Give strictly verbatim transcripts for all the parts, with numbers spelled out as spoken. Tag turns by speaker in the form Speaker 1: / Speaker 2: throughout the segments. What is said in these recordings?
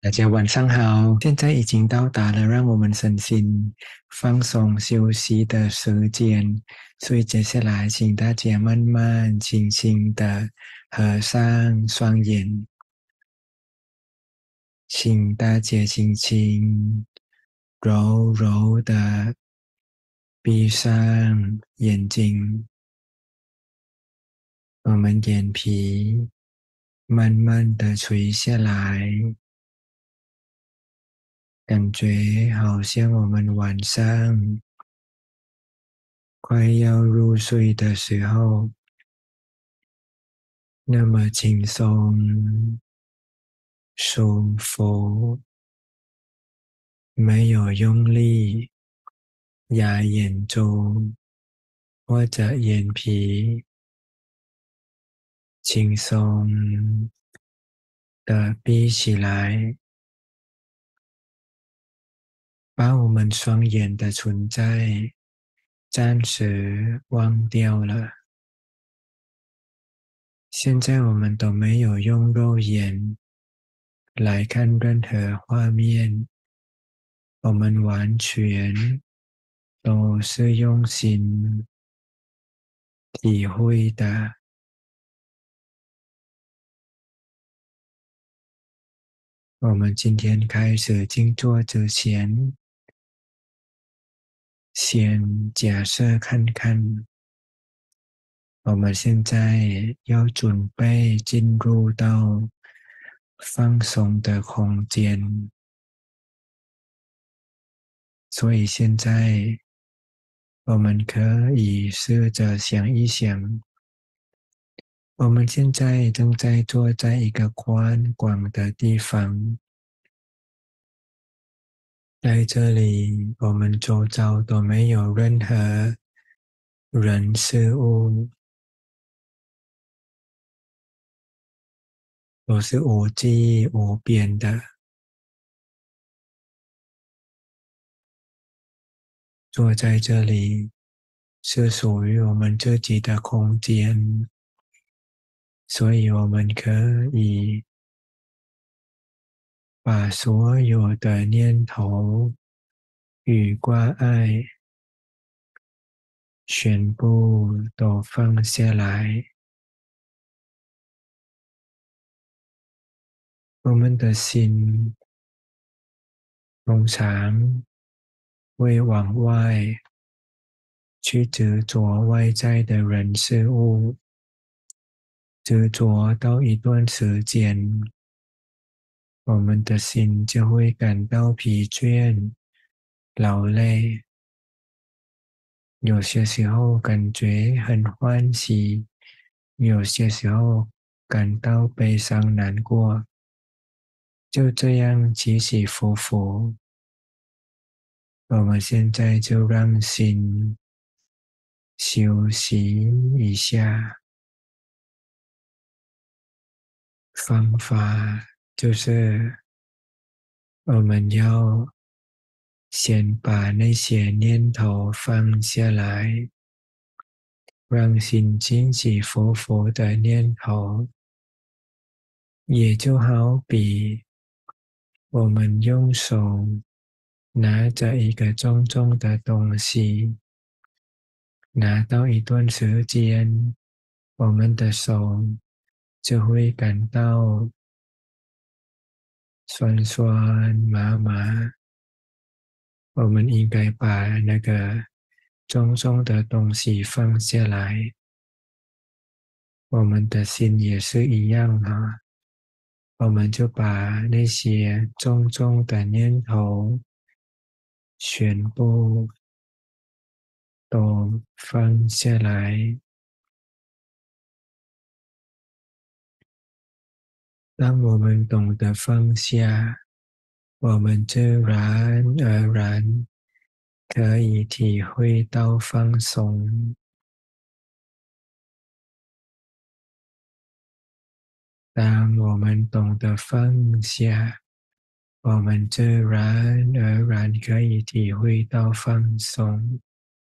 Speaker 1: 大家晚上好，现在已经到达了让我们身心放松休息的时间，所以接下来请大家慢慢、轻轻的合上双眼，请大家轻轻、柔柔的闭上眼睛，我们眼皮慢慢的垂下来。感觉好像我们晚上快要入睡的时候，那么轻松、舒服，没有用力压眼珠或者眼皮，轻松的闭起来，把我们双眼的存在暂时忘掉了。现在我们都没有用肉眼来看任何画面，我们完全都是用心体会的。我们今天开始静坐之前，先假设看看，我们现在要准备进入到放松的空间，所以现在我们可以试着想一想，我们现在正在坐在一个宽广的地方，在这里，我们周遭都没有任何人事物，都是无际无边的。坐在这里是属于我们自己的空间，所以我们可以把所有的念头与挂碍全部都放下来。我们的心通常会往外去执着外在的人事物，执着到一段时间，我们的心就会感到疲倦、劳累。有些时候感觉很欢喜，有些时候感到悲伤难过，就这样起起伏伏。我们现在就让心休息一下。方法就是我们要先把那些念头放下来，让心起起伏伏的念头，也就好比我们用手拿着一个重重的东西，拿到一段时间，我们的手就会感到酸酸麻麻。我们应该把那个重重的东西放下来。我们的心也是一样啊，我们就把那些重重的念头全部都放下来。当我们懂得放下，我们自然而然可以体会到放松。当我们懂得放下，我们自然而然可以体会到放松。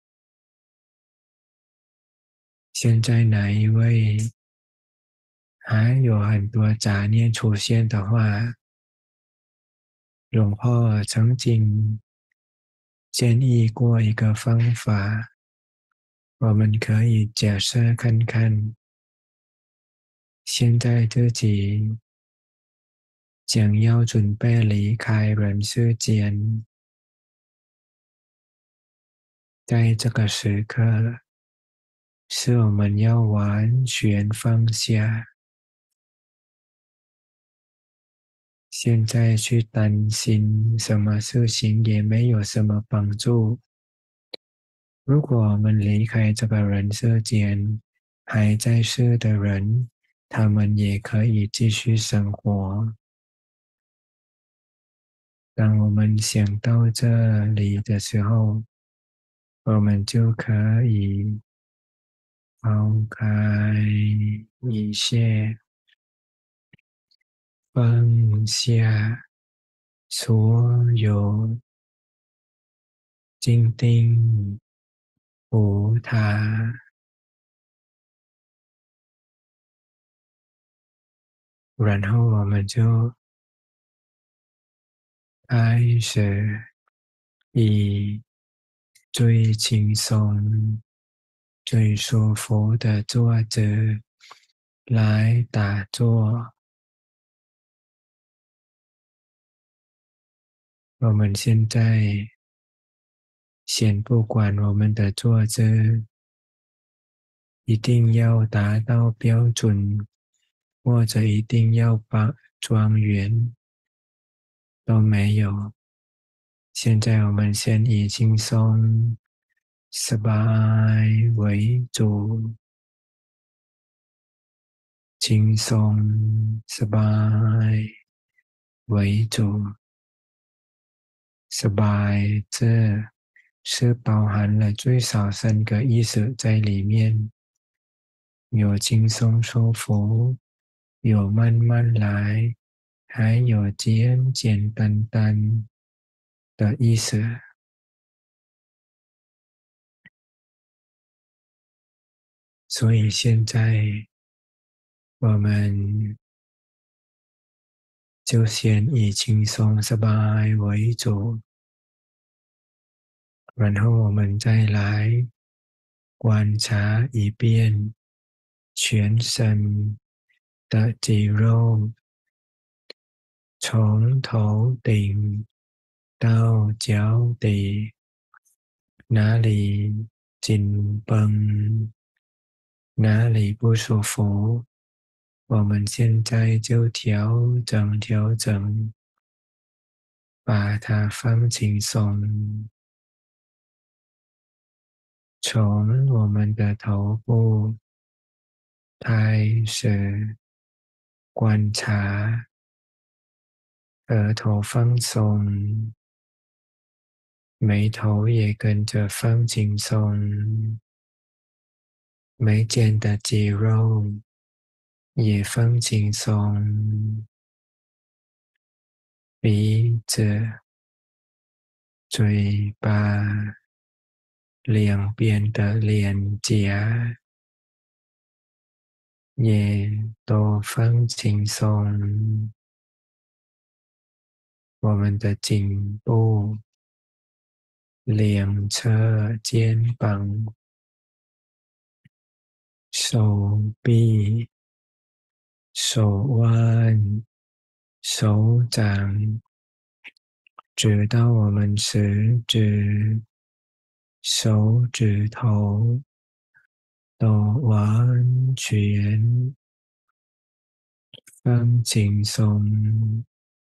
Speaker 1: 现在哪一位还有很多杂念出现的话， 龙婆曾经建议过一个方法，我们可以假设看看，现在自己将要准备离开人世间，在这个时刻，是我们要完全放下。现在去担心什么事情也没有什么帮助。如果我们离开这个人世间，还在世的人，他们也可以继续生活。当我们想到这里的时候，我们就可以抛开一切，放下所有坚定无他，然后我们就开始以最轻松、最舒服的坐姿来打坐。我们现在先不管我们的坐姿一定要达到标准，或者一定要把庄严，都没有。现在我们先以轻松、สบาย为主，轻松、สบาย为主。สบาย这是包含了最少三个意思在里面，有轻松舒服，有慢慢来，还有简简单单的意思。所以现在我们就先以轻松 สบาย为主，然后我们再来观察一遍全身的肌肉，从头顶到脚底，哪里紧绷，哪里不舒服，我们现在就调整调整，把它放轻松，从我们的头部开始观察，额头放松，眉头也跟着放轻松，眉间的肌肉也放轻松，鼻子、嘴巴、两边的脸颊也都放轻松，我们的颈部、两侧肩膀、手臂、手腕、手掌，直到我们食指、手指头都完全放轻松，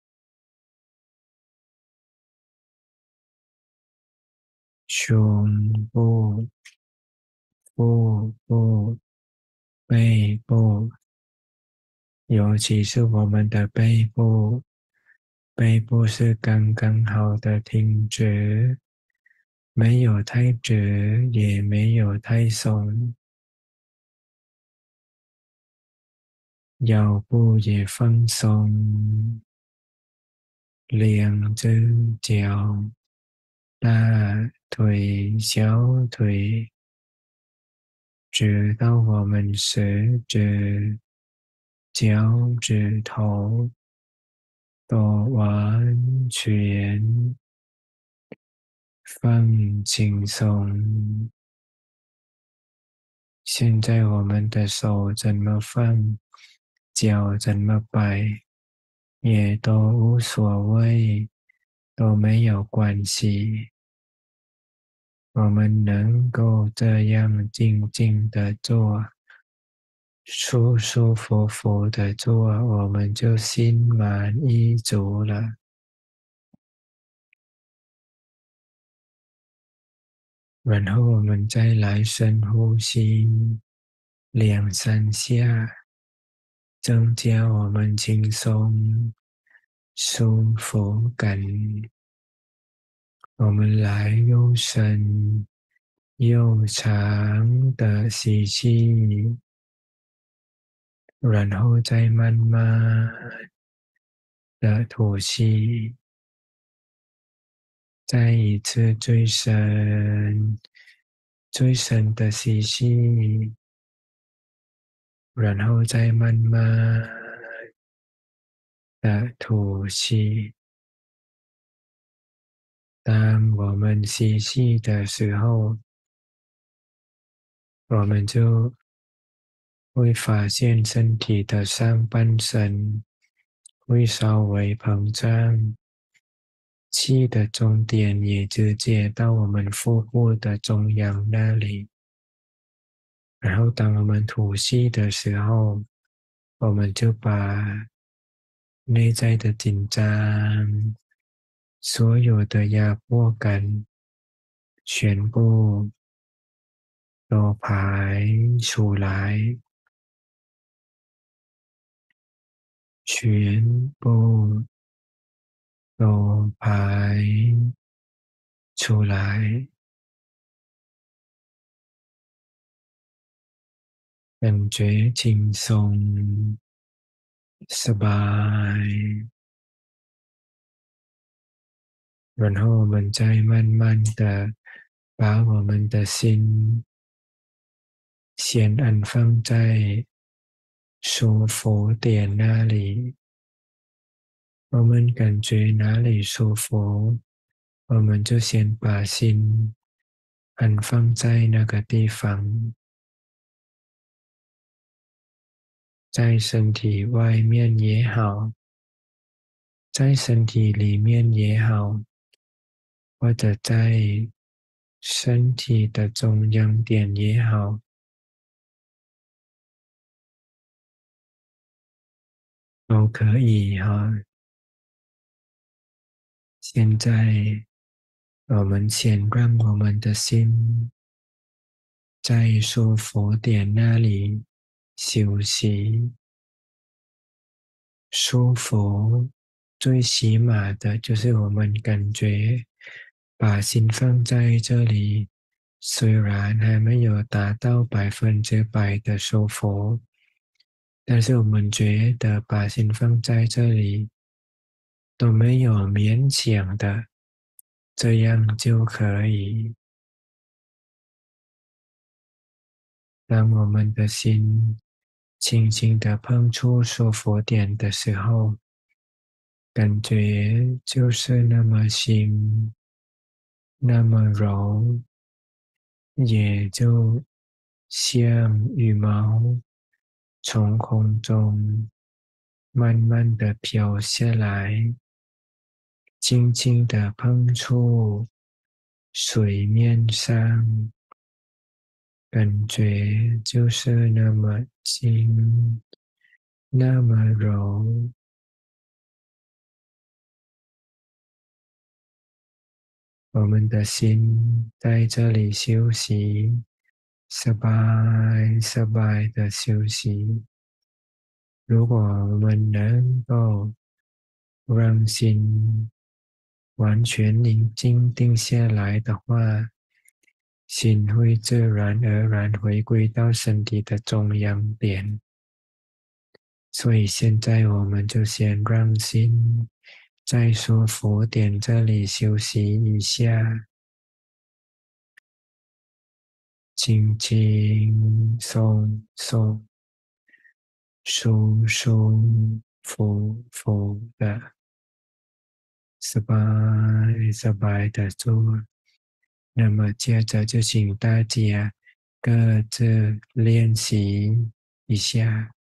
Speaker 1: 胸部、腹部、背部，尤其是我们的背部，背部是刚刚好的挺直，没有太直，也没有太松，腰部也放松，两只脚，大腿、小腿，直到我们食指、脚趾头都完全放轻松。现在我们的手怎么放，脚怎么摆，也都无所谓，都没有关系。我们能够这样静静的做，舒舒服服的做，我们就心满意足了。然后我们再来深呼吸两三下，增加我们轻松舒服感。我们来又深又长的吸气，然后再慢慢的吐气。再一次最深、最深的吸气，然后再慢慢的吐气。当我们吸气的时候，我们就会发现身体的上半身会稍微膨胀，气的终点也直接到我们腹部的中央那里。然后当我们吐气的时候，我们就把内在的紧张、所有的压迫感全部都排出来，全部都排出来，感觉轻松、สบาย。然后我们再慢慢的把我们的心先安放在舒服点那里。我们感觉哪里舒服，我们就先把心安放在那个地方，在身体外面也好，在身体里面也好，或者在身体的中央点也好，都可以哈。现在我们先让我们的心在舒服点那里休息。舒服，最起码的就是我们感觉把心放在这里，虽然还没有达到百分之百的舒服，但是我们觉得把心放在这里都没有勉强的，这样就可以。当我们的心轻轻地碰触舒服点的时候，感觉就是那么轻，那么柔，也就像羽毛从空中慢慢的飘下来，轻轻的碰触水面上，感觉就是那么轻，那么柔。我们的心在这里休息，สบายสบาย的休息。如果我们能够让心完全宁静定下来的话，心会自然而然回归到身体的中央点。所以现在我们就先让心在舒服点这里休息一下，轻轻松松、舒舒服服的。 สบายสบาย的做。那么接着就请大家各自练习一下。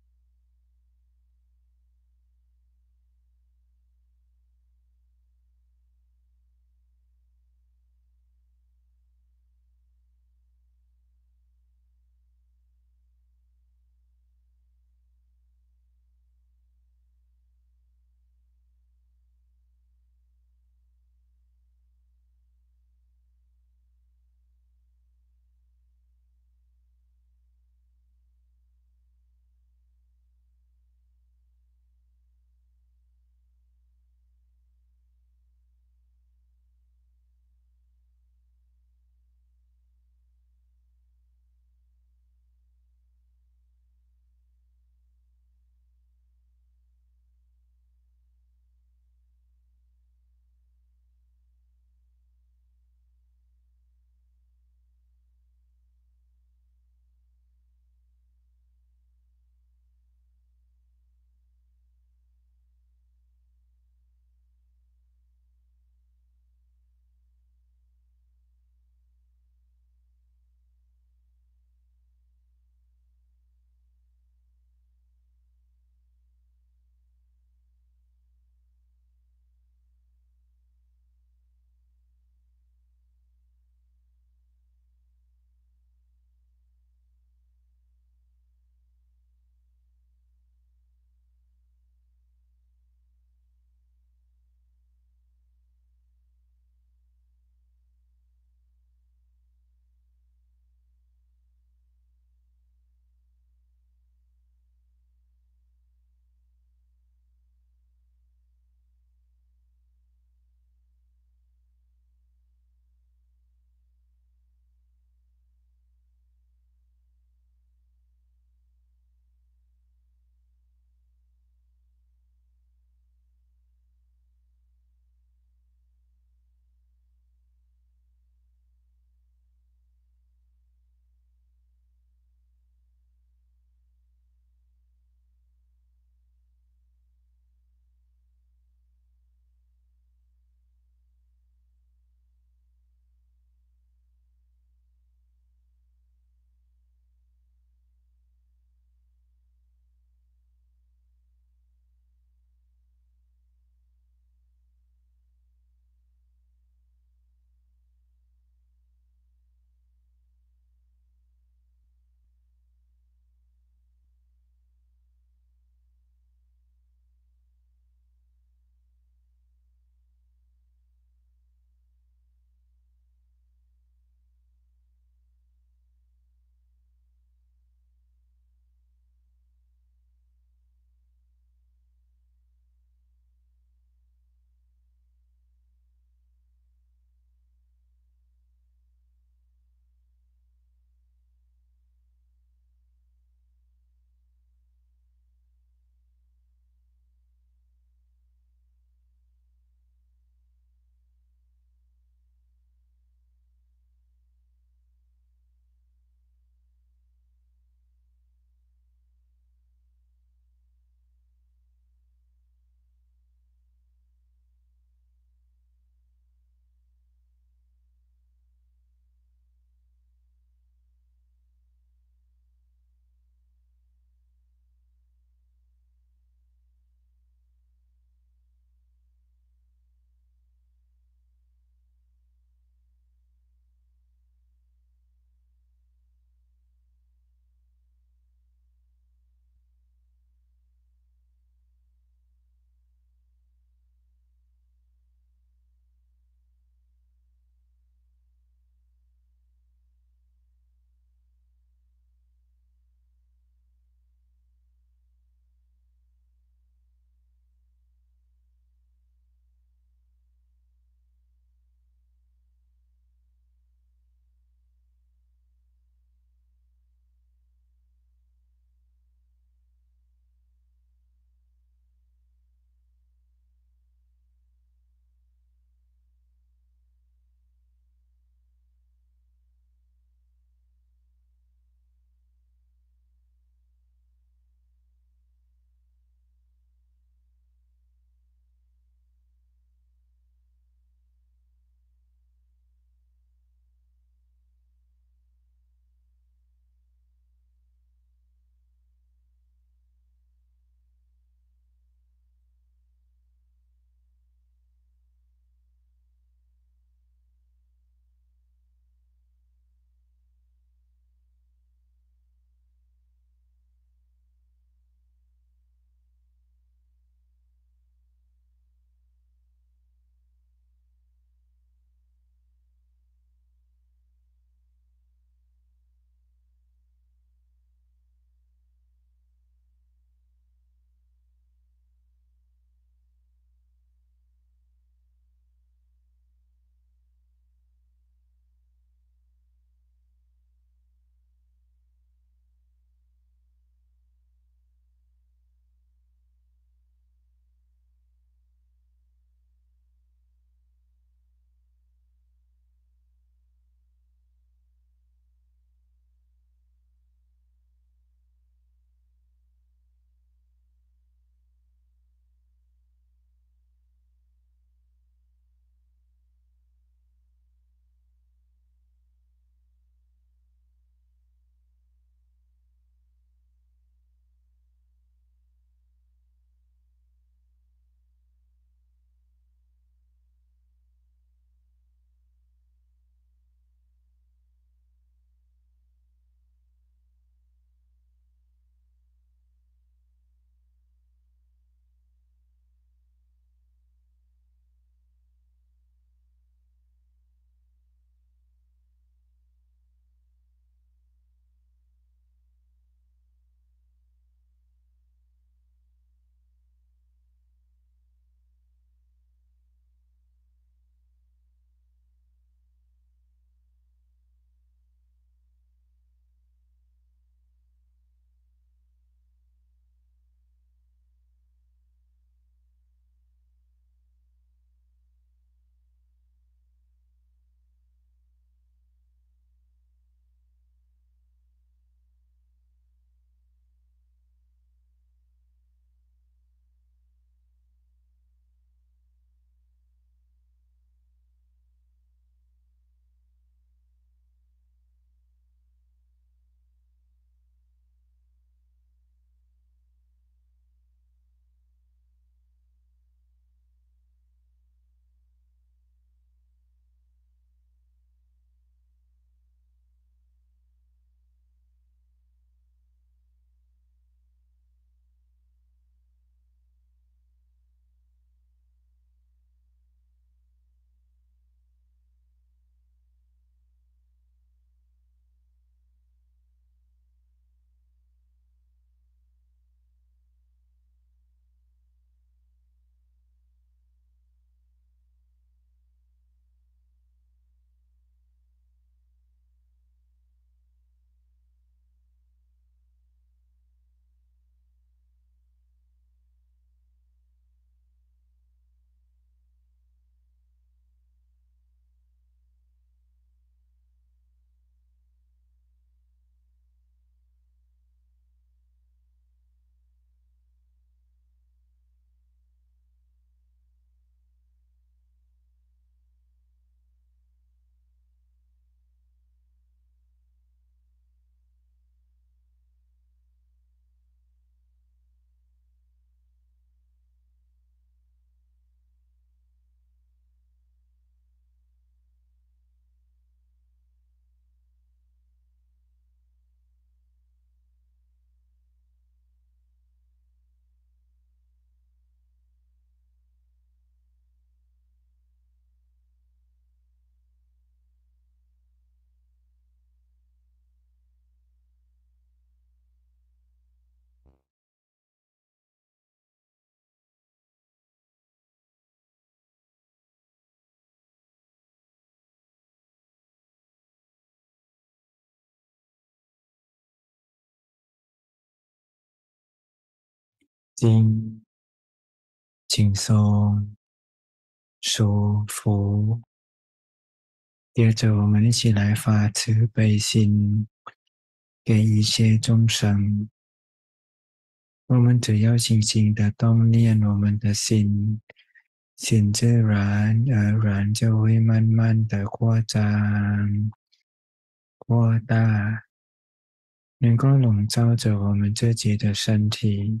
Speaker 1: 静、轻松、舒服。接着，我们一起来发慈悲心，给一切众生。我们只要轻轻的动念我们的心，心自然而然就会慢慢的扩张、扩大，能够笼罩着我们自己的身体，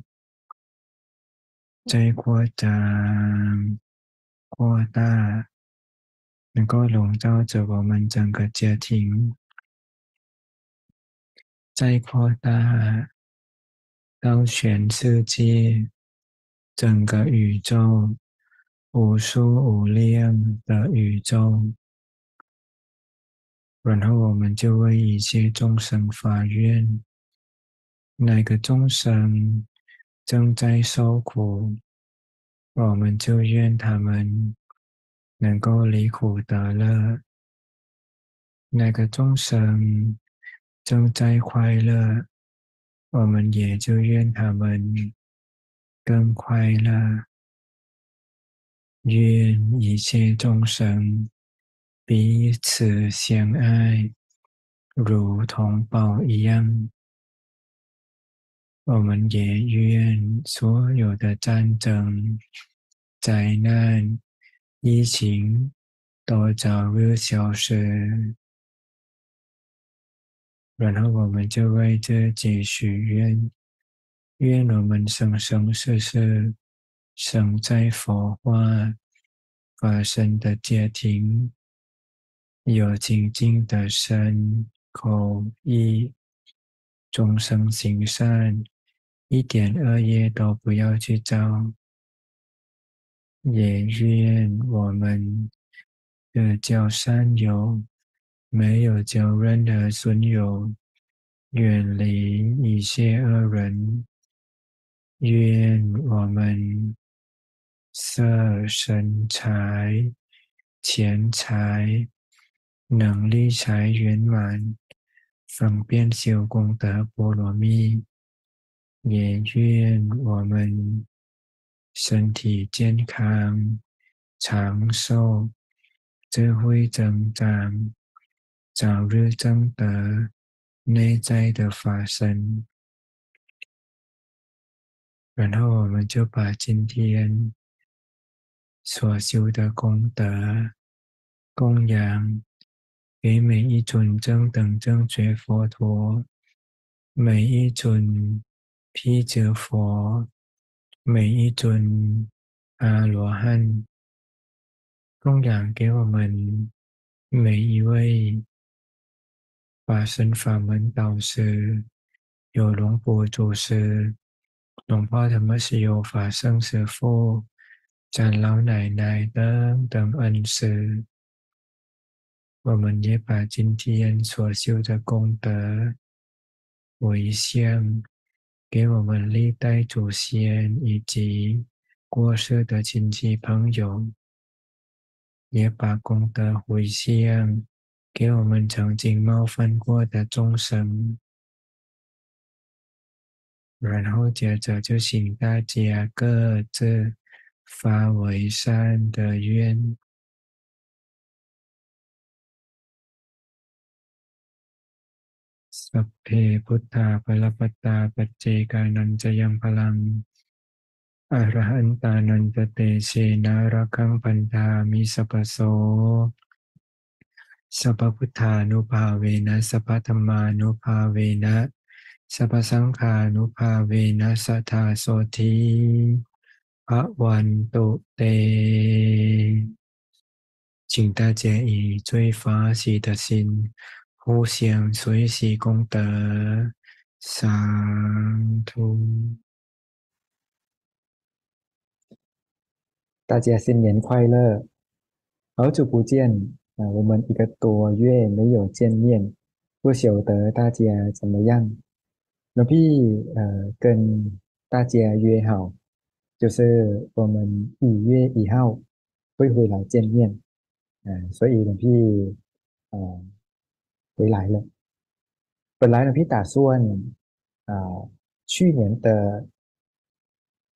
Speaker 1: 再扩张、扩大，能够笼罩着我们整个家庭，再扩大到全世界，整个宇宙，无数无量的宇宙。然后我们就为一切众生发愿，哪个众生正在受苦，我们就愿他们能够离苦得乐；哪个众生正在快乐，我们也就愿他们更快乐。愿一切众生彼此相爱，如同宝一样。我们也愿所有的战争、灾难、疫情都早日消失。然后我们就为自己许愿，愿我们生生世世生在佛化法身的家庭，有清净的身、口、意，众生行善，一点恶业都不要去造。也愿我们的交善友，没有交任何损友，远离一切恶人。愿我们色身财、钱财、能力财圆满，方便修功德波罗蜜。也愿我们身体健康、长寿、智慧增长，早日证得内在的法身。然后我们就把今天所修的功德供养给每一尊正等正觉佛陀，每一尊辟支佛，每一尊阿罗汉，供养给我们每一位法身法门导师，有龙婆祖师、龙婆他们是有法圣师父、长老奶奶等等恩师。我们也把今天所修的功德回向给我们历代祖先以及过世的亲戚朋友，也把功德回向给我们曾经冒犯过的众生。然后接着就请大家各自发为善的愿。สัพเพพุทธาภลปัตตาปัจเจกานันจะยังพลังอรหันตานันตเตเชนะระคังพันธามิสัพพโสสัพพพุทธานุภาเวนะสัพพธัมมานุภาเวนะสัพพสังฆานุภาเวนะสัทธาโสธีภวันตุเต请大家以最发喜的心，互相随喜功德。上图。
Speaker 2: 大家新年快乐！好久不见啊，我们一个多月没有见面，不晓得大家怎么样？那พี่呃跟大家约好，就是我们一月一号会回来见面，嗯、所以呢พี่呃回来了。本来呢พี่打算啊、去年的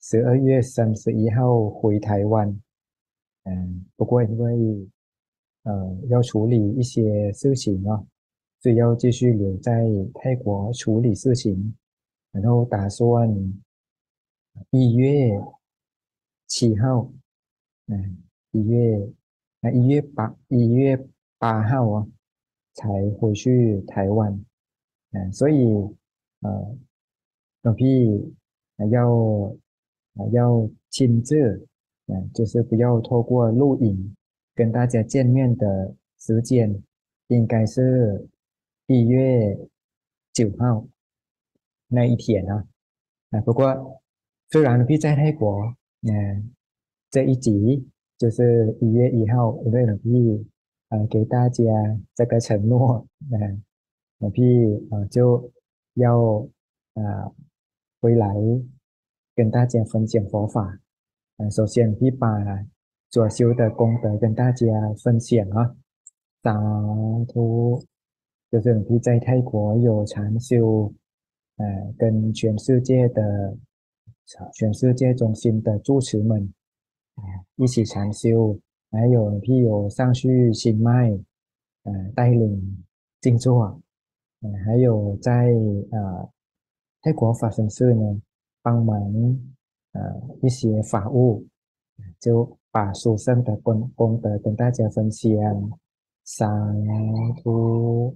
Speaker 2: 十二月三十一号回台湾，嗯，不过因为呃要处理一些事情啊，所以要继续留在泰国处理事情，然后打算一月七号，嗯，一月啊一月八一月八号啊才回去台湾，嗯，所以呃，老พี่啊要啊要亲自，嗯，就是不要透过录影跟大家见面的时间，应该是一月九号那一天啊。啊，不过虽然พี่在泰国，嗯，这一集就是一月一号，因为呢พี่呃给大家这个承诺，嗯，那พี่呃就要呃回来跟大家分享佛法。呃，首先พี่把所修的功德跟大家分享啊，สาธุ就是你在泰国有禅修，呃，跟全世界的全世界中心的住持们，呃，一起禅修，还有พี่有上去清迈，呃，带领静坐，呃，还有在呃泰国法身寺呢帮忙呃一些法务，就把殊胜的功功德跟大家分享。สาธุ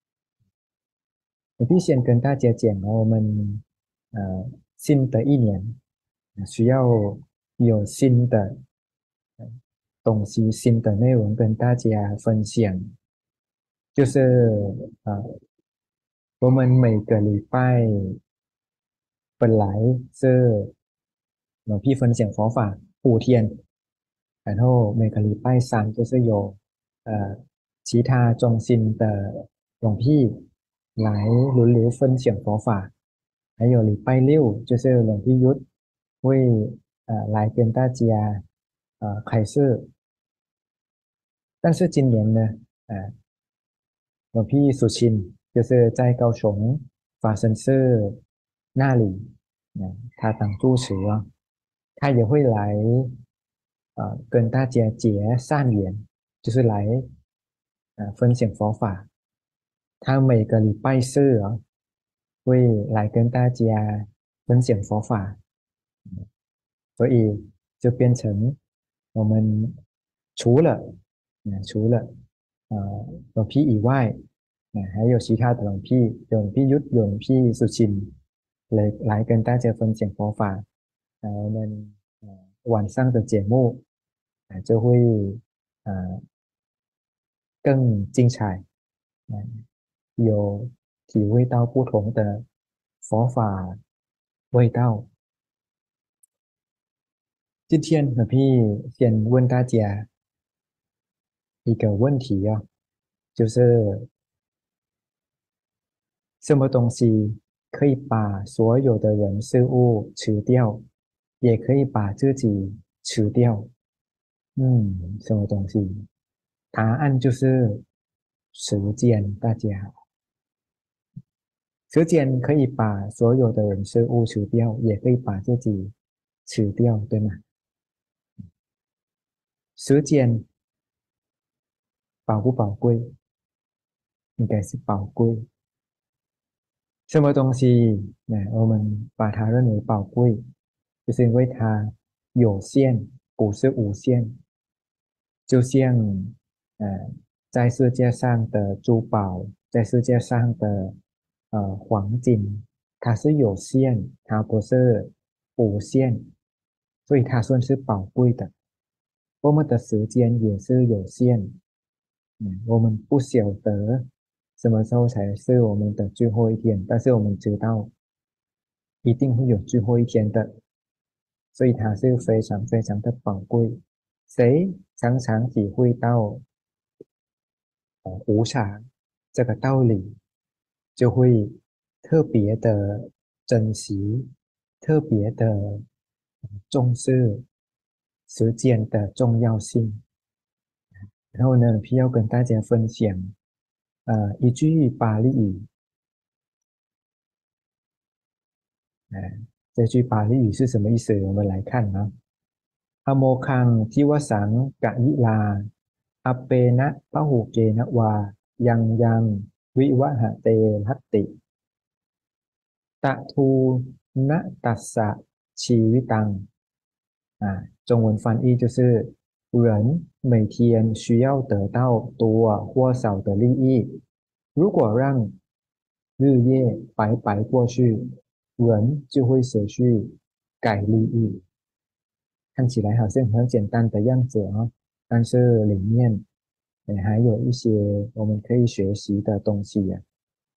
Speaker 2: 我必先跟大家讲哦，我们呃新的一年呃需要有新的呃东西、新的内容跟大家分享，就是呃我们每个礼拜本来是有พี่分享佛法五天，然后每个礼拜三就是有呃其他中心的หลวงพี่来轮流分享佛法，还有礼拜六就是หลวงพี่ยุทธ会呃来跟大家呃开示，但是今年呢，呃หลวงพี่สุชิน就是在高雄法身寺那里，嗯，他当住持啊，他也会来，呃，跟大家结善缘，就是来，呃，分享佛法。他每个礼拜四啊，会来跟大家分享佛法，所以就变成我们除了，嗯，除了呃หลวงพี่以外，嗯，还有其他的หลวงพี่有หลวงพี่ยุทธ有หลวงพี่สุชิน来来跟大家分享佛法，呃，我们呃晚上的节目呃就会呃更精彩，嗯，有体会到不同的佛法味道。今天呢，พี่先问大家一个问题啊，就是什么东西可以把所有的人事物吃掉，也可以把自己吃掉？嗯，什么东西？答案就是时间，大家。时间可以把所有的人事物吃掉，也可以把自己吃掉，对吗？时间宝不宝贵？应该是宝贵。什么东西，呢？我们把它认为宝贵，就是因为它有限，不是无限。就像，呃，在世界上的珠宝，在世界上的呃黄金，它是有限，它不是无限，所以它算是宝贵的。我们的时间也是有限，嗯，我们不晓得什么时候才是我们的最后一天，但是我们知道一定会有最后一天的，所以它是非常非常的宝贵。谁常常体会到呃无常这个道理，就会特别的珍惜，特别的呃重视时间的重要性。然后呢，皮要跟大家分享呃一句巴利语，呃这句巴利语是什么意思？我们来看啊，อโมคังทิวสังกะยิลาอปเปนะพหุเกนะวายังยังวิวหะเตหัตติตะทูนะตัสสะชีวิตัง啊，中文翻译就是人每天需要得到多或少的利益。如果让日夜白白过去，人就会失去该利益。看起来好像很简单的样子啊，但是里面呃还有一些我们可以学习的东西呀、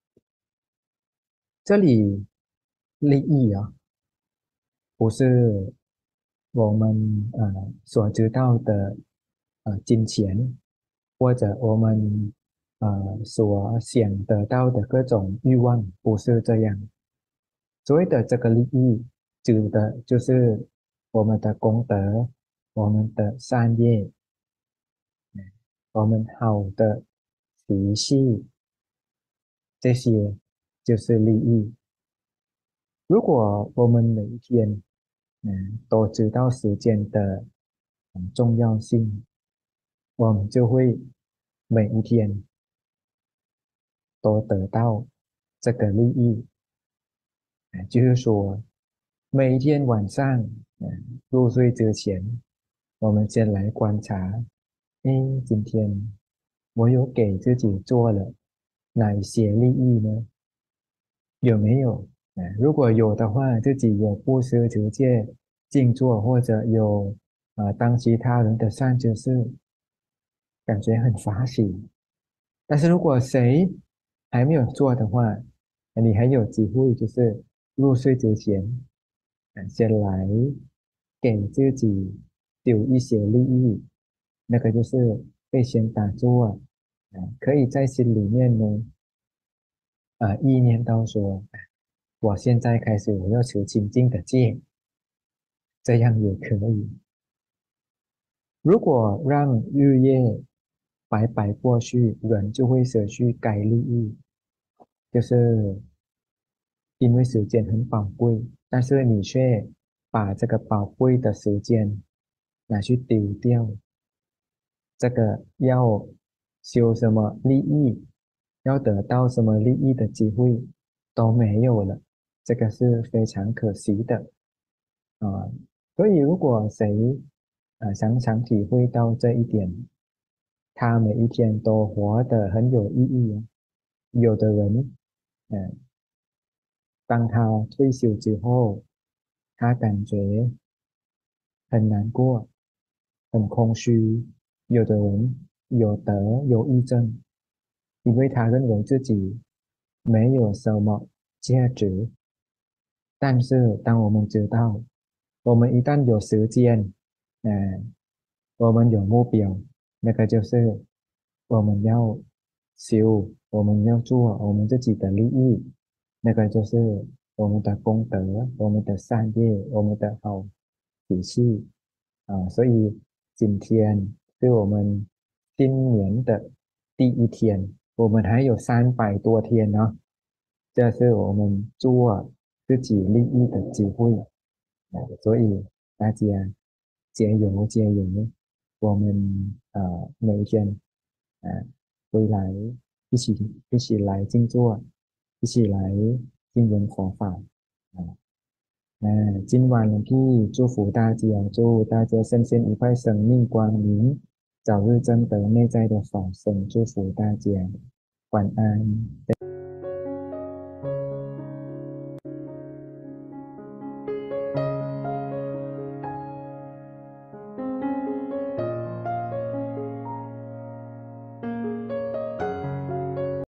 Speaker 2: 这里利益啊，不是我们呃所知道的呃金钱，或者我们呃所想得到的各种欲望，不是这样。所谓的这个利益，指的就是我们的功德、我们的善业、我们好的习气，这些就是利益。如果我们每一天嗯都知道时间的嗯重要性，我们就会每一天都得到这个利益。啊，就是说，每一天晚上嗯入睡之前，我们先来观察，诶，今天我有给自己做了哪一些利益呢？有没有？啊，如果有的话，自己有布施、持戒、静坐，或者有呃当其他人的善知识，感觉很法喜。但是如果谁还没有做的话，你还有机会，就是入睡之前，啊先来给自己丢一些利益，那个就是可以先打坐啊，啊可以在心里面呢，啊意念到说，我现在开始我要求清净的戒，这样也可以。如果让日夜白白过去，人就会失去该利益，就是因为时间很宝贵，但是你却把这个宝贵的时间拿去丢掉，这个要修什么利益，要得到什么利益的机会都没有了，这个是非常可惜的啊。所以如果谁啊常常体会到这一点，他每一天都活得很有意义啊。有的人，嗯，当他退休之后，他感觉很难过，很空虚。有的人有得忧郁症，因为他认为自己没有什么价值。但是当我们知道，我们一旦有时间，嗯，我们有目标，那个就是我们要修，我们要做我们自己的利益，那个就是我们的功德，我们的善业，我们的好脾气啊。所以今天是我们今年的第一天，我们还有三百多天呢，这是我们做自己利益的机会，呃所以大家加油加油！我们呃每天呃回来一起一起来静坐，一起来听闻佛法啊。那今晚呢，พี่祝福大家，祝大家身心愉快，生命光明，早日证得内在的法身，祝福大家，晚安。